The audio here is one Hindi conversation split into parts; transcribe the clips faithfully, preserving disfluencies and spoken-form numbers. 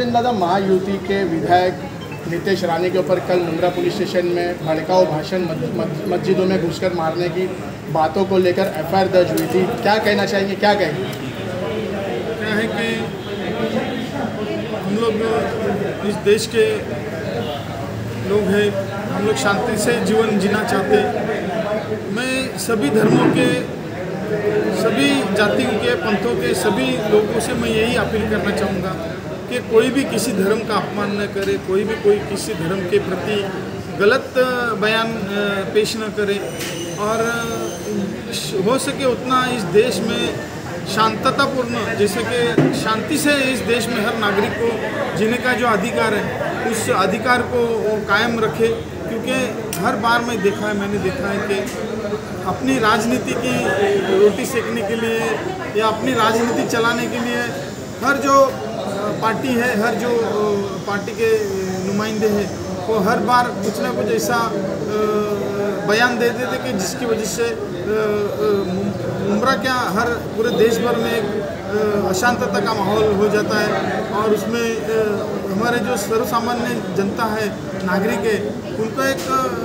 सचिन दादा, महायुति के विधायक नितेश राणे के ऊपर कल मुंद्रा पुलिस स्टेशन में भड़काऊ भाषण मस्जिदों में घुसकर मारने की बातों को लेकर एफ आई आर दर्ज हुई थी, क्या कहना चाहेंगे, क्या कहेंगे? क्या है कि हम लोग इस देश के लोग हैं, हम लोग शांति से जीवन जीना चाहते हैं। मैं सभी धर्मों के, सभी जातियों के, पंथों के सभी लोगों से मैं यही अपील करना चाहूँगा कि कोई भी किसी धर्म का अपमान न करे, कोई भी कोई किसी धर्म के प्रति गलत बयान पेश न करे और हो सके उतना इस देश में शांततापूर्ण, जैसे कि शांति से इस देश में हर नागरिक को जीने का जो अधिकार है उस अधिकार को वो कायम रखे। क्योंकि हर बार मैं देखा है मैंने देखा है कि अपनी राजनीति की रोटी सेकने के लिए या अपनी राजनीति चलाने के लिए हर जो पार्टी है, हर जो पार्टी के नुमाइंदे हैं वो हर बार कुछ ना कुछ ऐसा बयान दे देते कि जिसकी वजह से मुंब्रा क्या हर पूरे देश भर में एक अशांतता का माहौल हो जाता है और उसमें हमारे जो सर्वसामान्य जनता है, नागरिक है, उनको एक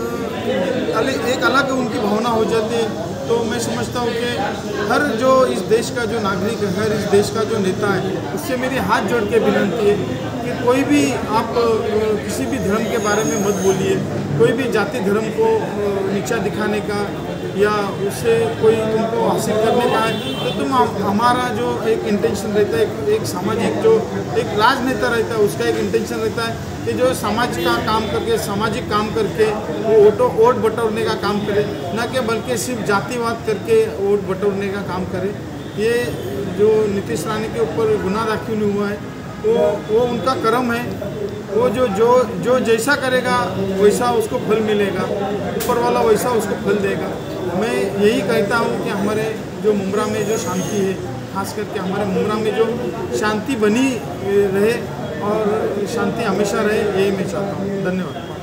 एक अलग उनकी भावना हो जाती है। तो मैं समझता हूँ कि हर जो इस देश का जो नागरिक है, हर इस देश का जो नेता है, उससे मेरी हाथ जोड़ के विनती है कि कोई भी आप किसी भी धर्म के बारे में मत बोलिए, कोई भी जाति धर्म को नीचा दिखाने का या उससे कोई तुमको हासिल करने का है तो तुम हमारा जो एक इंटेंशन रहता है, एक, एक सामाजिक जो एक राजनेता रहता है उसका एक इंटेंशन रहता है कि जो समाज का काम करके, सामाजिक काम करके वो वोटो वोट बटोरने का काम करे, न कि बल्कि सिर्फ जातिवाद करके वोट बटोरने का काम करे। ये जो नितेश राणे के ऊपर गुनाह दाखिल हुआ है वो वो उनका कर्म है, वो जो जो जो जैसा करेगा वैसा उसको फल मिलेगा, ऊपर वाला वैसा उसको फल देगा। मैं यही कहता हूँ कि हमारे जो मुंब्रा में जो शांति है, खास करके हमारे मुंब्रा में जो शांति बनी रहे और शांति हमेशा रहे, यही मैं चाहता हूँ। धन्यवाद।